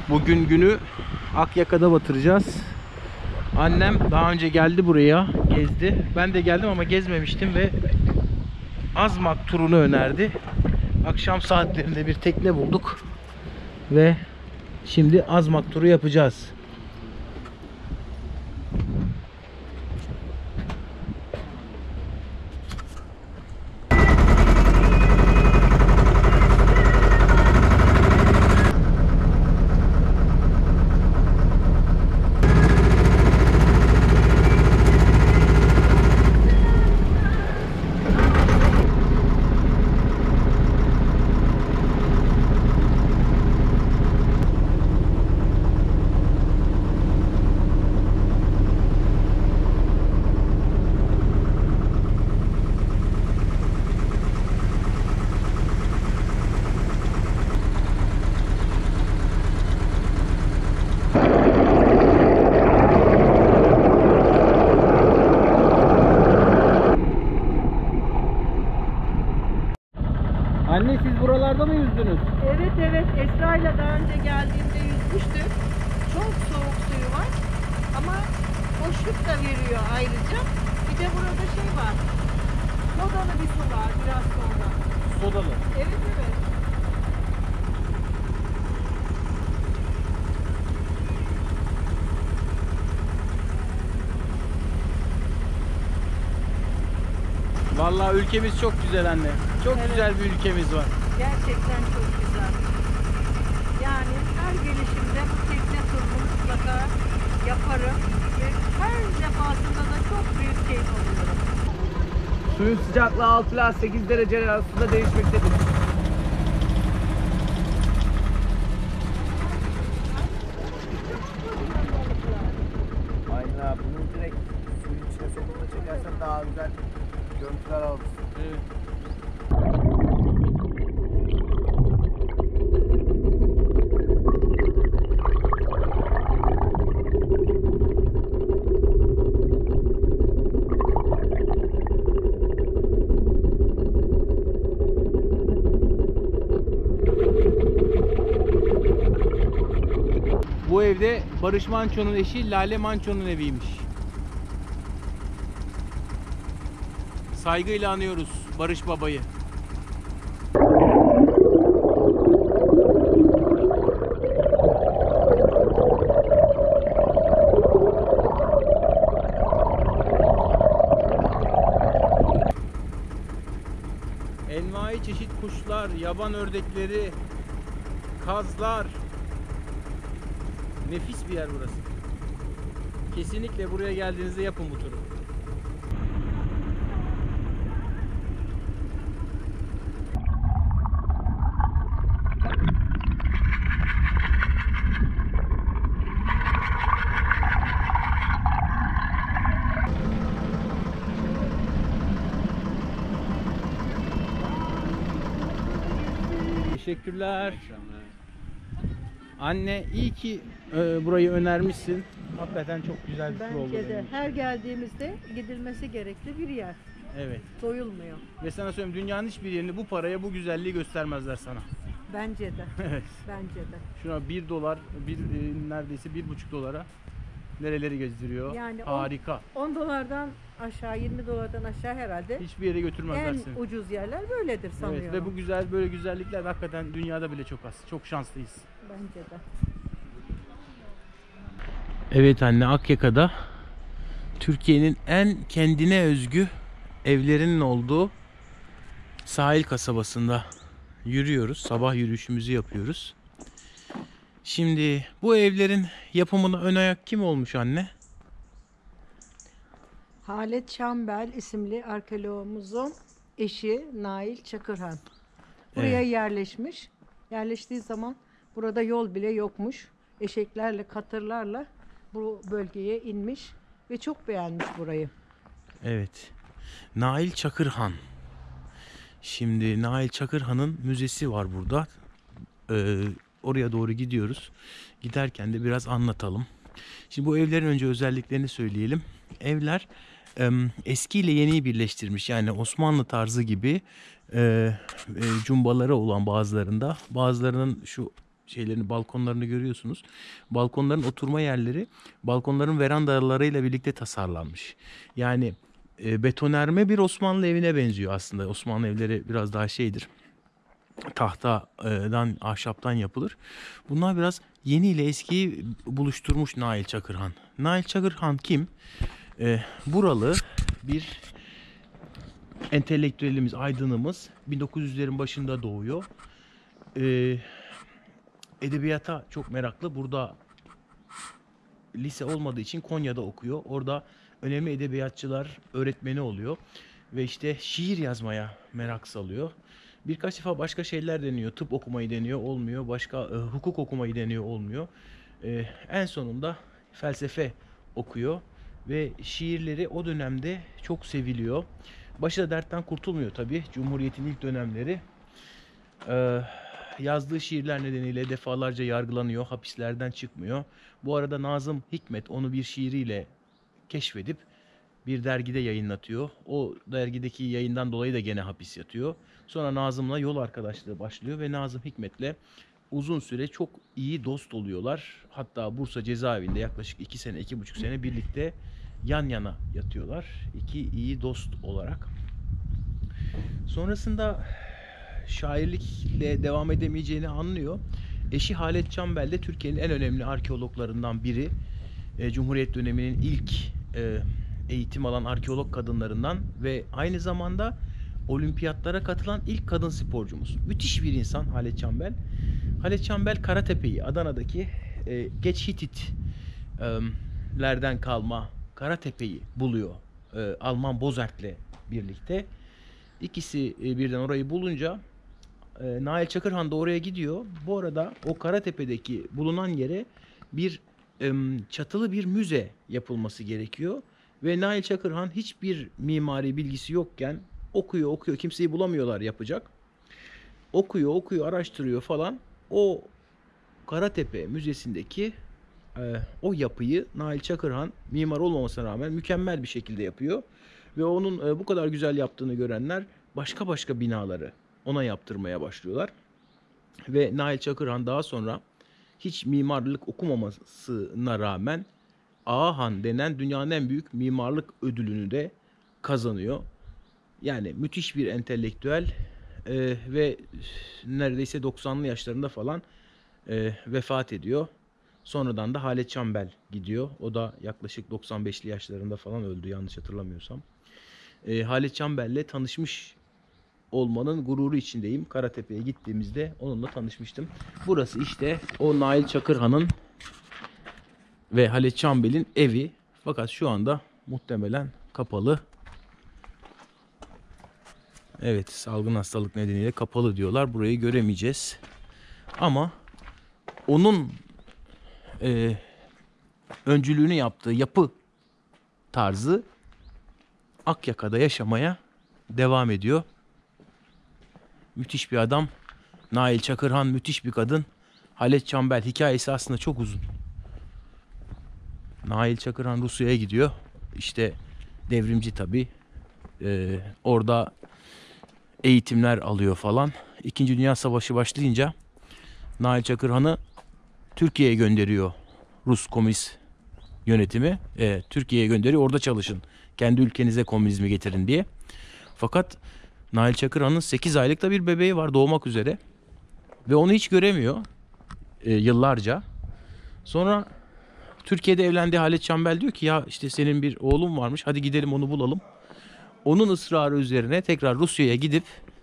Bugün günü Akyaka'da batıracağız. Annem daha önce geldi buraya, gezdi. Ben de geldim ama gezmemiştim ve Azmak turunu önerdi. Akşam saatlerinde bir tekne bulduk ve şimdi Azmak turu yapacağız. Anne, siz buralarda mı yüzdünüz? Evet evet, Esra ile daha önce geldiğimde yüzmüştük. Çok soğuk suyu var ama hoşluk da veriyor ayrıca. Bir de burada şey var, sodalı bir su var biraz sonra. Sodalı. Evet evet. Vallahi ülkemiz çok güzel anne. Çok Evet. güzel bir ülkemiz var. Gerçekten çok güzel. Yani her gelişimde bu tekne turunu mutlaka yaparım ve her defasında da çok büyük keyif alıyorum. Suyun sıcaklığı 6 ila 8 derece arasında değişmektedir. Aynen abi, bunu direkt suyun içine sokup da çekersen daha güzel görüntüler alırsın. Evet. Bu evde Barış Manço'nun eşi Lale Manço'nun eviymiş. Saygıyla anıyoruz Barış Baba'yı. Envai çeşit kuşlar, yaban ördekleri, kazlar. Nefis bir yer burası. Kesinlikle buraya geldiğinizde yapın bu turu. Teşekkürler. Anne, iyi ki burayı önermişsin. Hakikaten çok güzel bir tur oldu. Bence de benim için. her geldiğimizde gidilmesi gerekli bir yer. Evet. Doyulmuyor. Ve sana söyleyeyim, dünyanın hiçbir yerini bu paraya, bu güzelliği göstermezler sana. Bence de. Evet. Bence de. Şuna 1 dolar, neredeyse 1,5 dolara nereleri gezdiriyor. Yani harika. 10 dolardan aşağı, 20 dolardan aşağı herhalde Hiçbir yere götürmezler en seni. ucuz yerler böyledir sanıyorum. Evet, ve bu güzel böyle güzellikler hakikaten dünyada bile çok az. Çok şanslıyız. Bence de. Evet anne, Akyaka'da Türkiye'nin en kendine özgü evlerinin olduğu sahil kasabasında yürüyoruz. Sabah yürüyüşümüzü yapıyoruz. Şimdi bu evlerin yapımına ön ayak kim olmuş anne? Halet Şambel isimli arkeologumuzun eşi Nail Çakırhan. Buraya Evet. yerleşmiş. Yerleştiği zaman burada yol bile yokmuş. Eşeklerle, katırlarla bu bölgeye inmiş ve çok beğenmiş burayı. Evet. Nail Çakırhan. Şimdi Nail Çakırhan'ın müzesi var burada. Oraya doğru gidiyoruz. Giderken de biraz anlatalım. Şimdi bu evlerin önce özelliklerini söyleyelim. Evler eski ile yeniyi birleştirmiş. Yani Osmanlı tarzı gibi cumbaları olan bazılarında. Bazılarının şu şeylerini, balkonlarını görüyorsunuz. Balkonların oturma yerleri balkonların verandalarıyla birlikte tasarlanmış. Yani betonerme bir Osmanlı evine benziyor aslında. Osmanlı evleri biraz daha şeydir. Tahtadan, ahşaptan yapılır. Bunlar biraz yeni ile eskiyi buluşturmuş Nail Çakırhan. Nail Çakırhan kim? Buralı bir entelektüelimiz, aydınımız. 1900'lerin başında doğuyor. Edebiyata çok meraklı. Burada lise olmadığı için Konya'da okuyor. Orada önemli edebiyatçılar öğretmeni oluyor. Ve işte şiir yazmaya merak salıyor. Birkaç defa başka şeyler deniyor. Tıp okumayı deniyor, olmuyor. Başka hukuk okumayı deniyor, olmuyor. En sonunda felsefe okuyor. Ve şiirleri o dönemde çok seviliyor. Başı da dertten kurtulmuyor tabii. Cumhuriyet'in ilk dönemleri. Yazdığı şiirler nedeniyle defalarca yargılanıyor, hapislerden çıkmıyor. Bu arada Nazım Hikmet onu bir şiiriyle keşfedip bir dergide yayınlatıyor. O dergideki yayından dolayı da gene hapis yatıyor. Sonra Nazım'la yol arkadaşlığı başlıyor ve Nazım Hikmet'le uzun süre çok iyi dost oluyorlar. Hatta Bursa cezaevinde yaklaşık 2 sene, 2,5 sene birlikte yan yana yatıyorlar. İki iyi dost olarak. Sonrasında şairlikle devam edemeyeceğini anlıyor. Eşi Halet Canbel de Türkiye'nin en önemli arkeologlarından biri. Cumhuriyet döneminin ilk eğitim alan arkeolog kadınlarından ve aynı zamanda olimpiyatlara katılan ilk kadın sporcumuz. Müthiş bir insan Halet Canbel. Halet Canbel Karatepe'yi, Adana'daki geç Hititlerden kalma Karatepe'yi buluyor. Alman Bozert'le birlikte. İkisi birden orayı bulunca Nail Çakırhan da oraya gidiyor. Bu arada o Karatepe'deki bulunan yere bir çatılı bir müze yapılması gerekiyor. Ve Nail Çakırhan hiçbir mimari bilgisi yokken okuyor, kimseyi bulamıyorlar yapacak. Okuyor, araştırıyor falan. O Karatepe Müzesi'ndeki o yapıyı Nail Çakırhan mimar olmamasına rağmen mükemmel bir şekilde yapıyor. Ve onun bu kadar güzel yaptığını görenler başka binaları ona yaptırmaya başlıyorlar. Ve Nail Çakırhan daha sonra hiç mimarlık okumamasına rağmen Ağahan denen dünyanın en büyük mimarlık ödülünü de kazanıyor. Yani müthiş bir entelektüel ve neredeyse 90'lı yaşlarında falan vefat ediyor. Sonradan da Halet Canbel gidiyor. O da yaklaşık 95'li yaşlarında falan öldü yanlış hatırlamıyorsam. Halet Canbel'le tanışmış olmanın gururu içindeyim. Karatepe'ye gittiğimizde onunla tanışmıştım. Burası işte o Nail Çakırhan'ın ve Halet Canbel'in evi. Fakat şu anda muhtemelen kapalı. Evet, salgın hastalık nedeniyle kapalı diyorlar. Burayı göremeyeceğiz. Ama onun öncülüğünü yaptığı yapı tarzı Akyaka'da yaşamaya devam ediyor. Müthiş bir adam. Nail Çakırhan müthiş bir kadın. Halet Canbel hikayesi aslında çok uzun. Nail Çakırhan Rusya'ya gidiyor. İşte devrimci tabii. Orada eğitimler alıyor falan. İkinci Dünya Savaşı başlayınca Nail Çakırhan'ı Türkiye'ye gönderiyor Rus komünist yönetimi. Türkiye'ye gönderiyor, orada çalışın. Kendi ülkenize komünizmi getirin diye. Fakat Nail Çakırhan'ın 8 aylık da bir bebeği var, doğmak üzere. Ve onu hiç göremiyor yıllarca. Sonra Türkiye'de evlendiği Halet Canbel diyor ki ya işte senin bir oğlun varmış, hadi gidelim onu bulalım. Onun ısrarı üzerine tekrar Rusya'ya gidip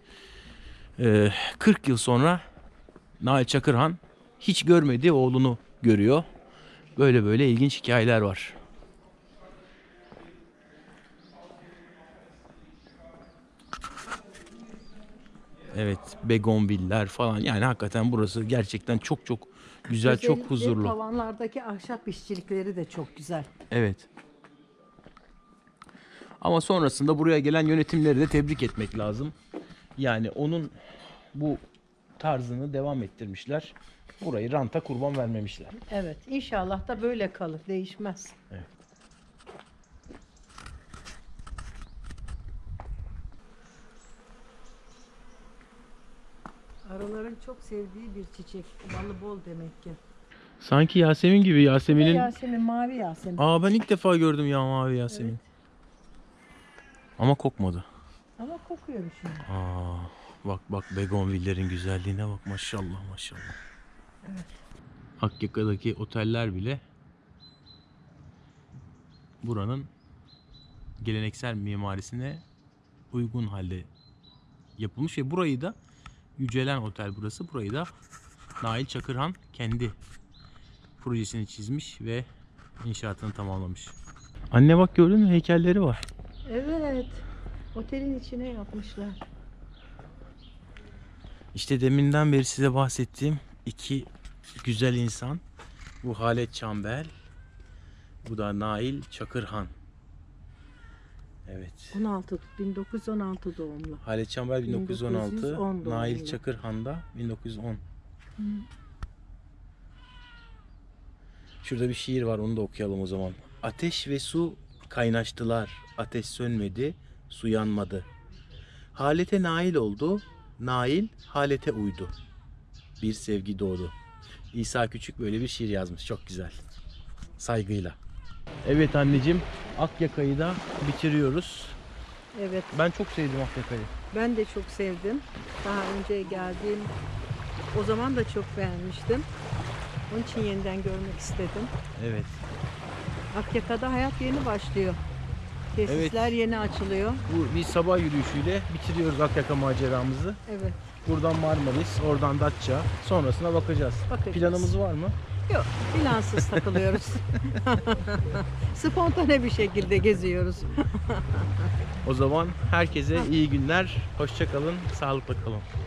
40 yıl sonra Nail Çakırhan hiç görmediği oğlunu görüyor. Böyle ilginç hikayeler var. Evet, begonviller falan, yani hakikaten burası gerçekten çok güzel, çok Özellikle huzurlu. tavanlardaki ahşap işçilikleri de çok güzel. Evet. Ama sonrasında buraya gelen yönetimleri de tebrik etmek lazım. Yani onun bu tarzını devam ettirmişler. Burayı ranta kurban vermemişler. Evet, inşallah da böyle kalır, değişmez. Evet. Arıların çok sevdiği bir çiçek. Balı bol demek ki. Sanki Yasemin gibi. Yasemin'in... Yasemin, mavi Yasemin. Aa, ben ilk defa gördüm ya mavi Yasemin. Evet. Ama kokmadı. Ama kokuyor bir şey. Aa, bak begonvillerin güzelliğine bak, maşallah maşallah. Evet. Akyaka'daki oteller bile buranın geleneksel mimarisine uygun halde yapılmış ve burayı da Yücelen Otel burası. Burayı da Nail Çakırhan kendi projesini çizmiş ve inşaatını tamamlamış. Anne bak, gördün mü, heykelleri var. Evet. Otelin içine yapmışlar. İşte deminden beri size bahsettiğim iki güzel insan. Bu Halet Çambel, bu da Nail Çakırhan. Evet. 1916 doğumlu. Halet Çambel 1916, 1910 doğumlu. Nail Çakırhan da 1910. Şurada bir şiir var, onu da okuyalım o zaman. Ateş ve su kaynaştılar, ateş sönmedi, su yanmadı. Halete nail oldu, nail halete uydu. Bir sevgi doğdu. İsa Küçük böyle bir şiir yazmış, çok güzel. Saygıyla. Evet anneciğim, Akyaka'yı da bitiriyoruz. Evet. Ben çok sevdim Akyaka'yı. Ben de çok sevdim. Daha önce geldiğim o zaman da çok beğenmiştim. Onun için yeniden görmek istedim. Evet. Akyaka'da hayat yeni başlıyor. Tesisler yeni açılıyor. Bu bir sabah yürüyüşüyle bitiriyoruz Akyaka maceramızı. Evet. Buradan Marmaris, oradan Datça. Sonrasına bakacağız. Bakacağız. Planımız var mı? Yok, plansız takılıyoruz. Spontane bir şekilde geziyoruz. O zaman herkese iyi günler. Hoşça kalın, sağlıkla kalın.